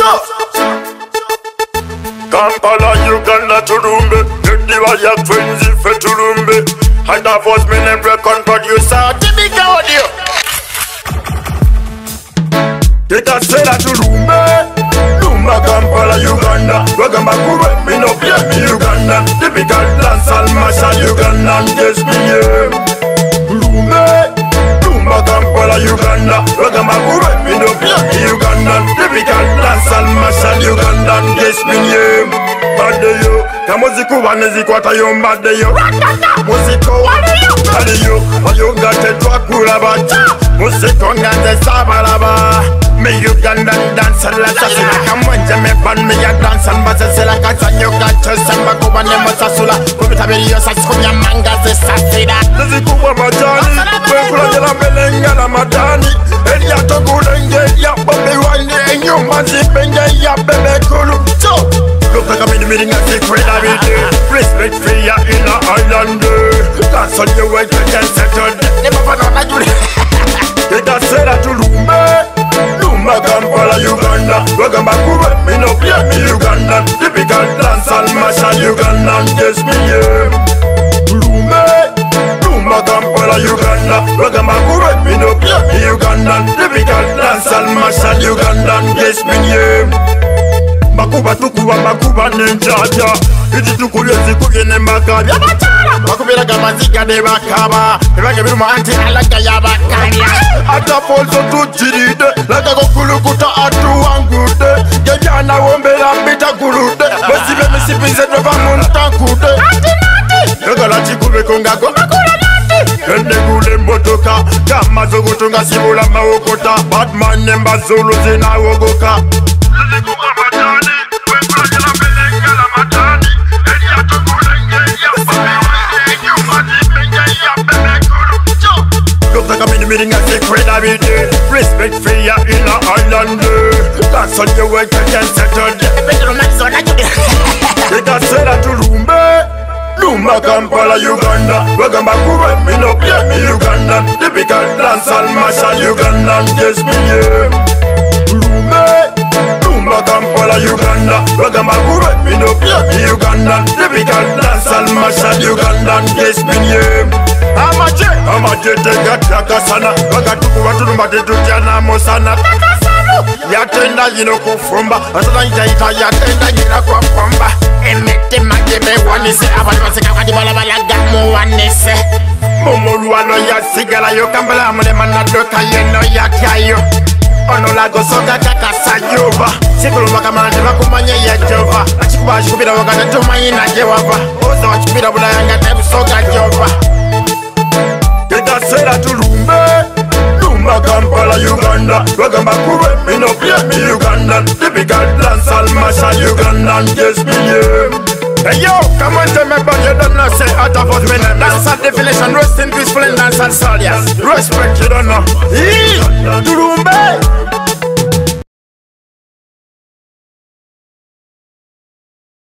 Kampala, Uganda, Turumbe, the wire twins if a Turumbe. And that was me name record producer, Timmy Audio. Take a say that Turumbe, Lumba, Kampala, Uganda. Wagamba Kube, me no play me Uganda. Typical dancehall, martial Ugandan, yes me yeah. Lumbe, Lumba, Kampala, Uganda. Wagamba Kube, me no play me Uganda. Typical dancehall, martial Ugandan, yes me yeah. Bad yo, kamuziku wanezikwata yo mbad yo. Muziko bad yo, oyogate twakula bata. Muziko nganze sabalaba. Me Ugandan dance la sasula. Kamwenje me ban me ya dance and basesela katanyo gacho samba kuba ne masasula. Kubitabiri yo saskunya manga ze sasida. Ziku wa majani, kwekula jela melenga na madani. Elia togulenge ya bombe wine enyuma zipenge ya bebe kulu. Look like I'm in the meeting and take credit every day. Respect for ya in a island. That's on your way to get settled. Never forgot that you take that say that to Lumba, Kampala, Uganda. Wagamba Kube, me no play me Ugandan. Typical dancehall, martial Ugandan, yes me yeah. Lumba, Kampala, Uganda. Wagamba Kube, me no play me Ugandan. Typical dancehall, martial Ugandan, yes me yeah. Makuba tukuba makuba nenjaja. Iti tukulye zikuye ne makabya batala. Makubira gamaziga de bakaba. Ebage biruma anti alaga ya bakanya. Ata folso tujiride. Laka kokulukuta atu wangude. Gejana wombera mbita kurude. Besibe misipinze drova muntakude. Yogala chikube kongago makula nati. Ende gule mbotoka. Kama zogutunga sibula maokota. Batman nemba zulu zina wogoka. Meeting and take credit every day. Respect for ya in a island. That's on your way to get settled. Take a say that to Lumba, Kampala, Uganda. Wagamba Kube, me no play me Uganda. Typical dancehall, martial Ugandan, yes me yeah. Lumba, Kampala, Uganda. Wagamba Kube, me no play me Uganda. Typical dancehall, martial Ugandan, yes me yeah. Amaje tega sana. Wakatuku watulu matetu jana mosana. Yatenda yino kufumba. Asana njaita yatenda yina kwa kwamba. Emete magebe wanise. Abali wasika kati bala gamu wanise. Mumuluano ya sigala yo. Kambala amune manadoka yeno ya kayo. Ono lago soka kaka sayova. Sikulu makamante wakumanye ya jova. Achikuba achikubira wakata tumayi na jewava. Oza wachikubira bula yanga tebu soka jova. Say that to Lumba, Kampala, Uganda. Wagamba Kube, me no play me Ugandan. Typical dancehall, martial Ugandan, yes me yeah. Hey yo, come on tell me about you don't know. Say out of us men. Dancehall definition, rest in peaceful and dancehall soldiers. Respect you don't know. Turumbe.